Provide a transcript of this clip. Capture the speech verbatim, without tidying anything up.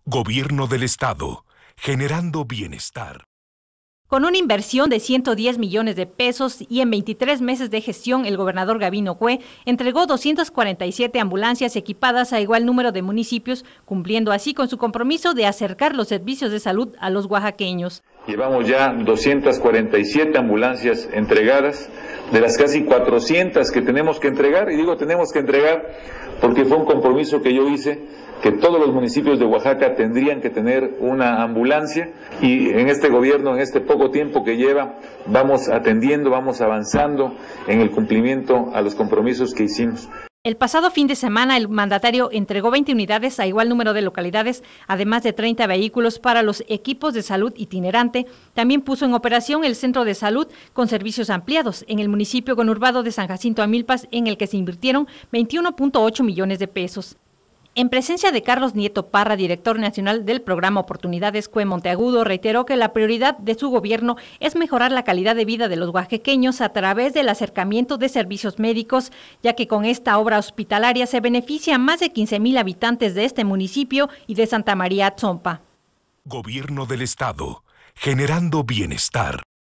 Gobierno del Estado, generando bienestar. Con una inversión de ciento diez millones de pesos y en veintitrés meses de gestión, el gobernador Gavino Cue entregó doscientas cuarenta y siete ambulancias equipadas a igual número de municipios, cumpliendo así con su compromiso de acercar los servicios de salud a los oaxaqueños. Llevamos ya doscientas cuarenta y siete ambulancias entregadas, de las casi cuatrocientas que tenemos que entregar, y digo tenemos que entregar porque fue un compromiso que yo hice, que todos los municipios de Oaxaca tendrían que tener una ambulancia, y en este gobierno, en este poco tiempo que lleva, vamos atendiendo, vamos avanzando en el cumplimiento a los compromisos que hicimos. El pasado fin de semana, el mandatario entregó veinte unidades a igual número de localidades, además de treinta vehículos para los equipos de salud itinerante. También puso en operación el centro de salud con servicios ampliados en el municipio conurbado de San Jacinto Amilpas, en el que se invirtieron veintiuno punto ocho millones de pesos. En presencia de Carlos Nieto Parra, director nacional del programa Oportunidades Cue Monteagudo, reiteró que la prioridad de su gobierno es mejorar la calidad de vida de los oaxaqueños a través del acercamiento de servicios médicos, ya que con esta obra hospitalaria se beneficia a más de quince mil habitantes de este municipio y de Santa María Atzompa. Gobierno del Estado, generando bienestar.